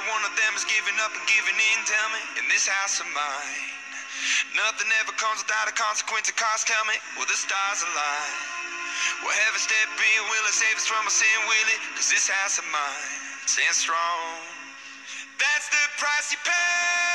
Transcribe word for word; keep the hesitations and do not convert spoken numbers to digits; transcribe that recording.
every one of them is giving up and giving in. Tell me, in this house of mine, nothing ever comes without a consequence of cost. Tell me, will the stars align? Will heaven step in? Will it save us from our sin? Will it? Cause this house of mine stands strong. That's the price you pay.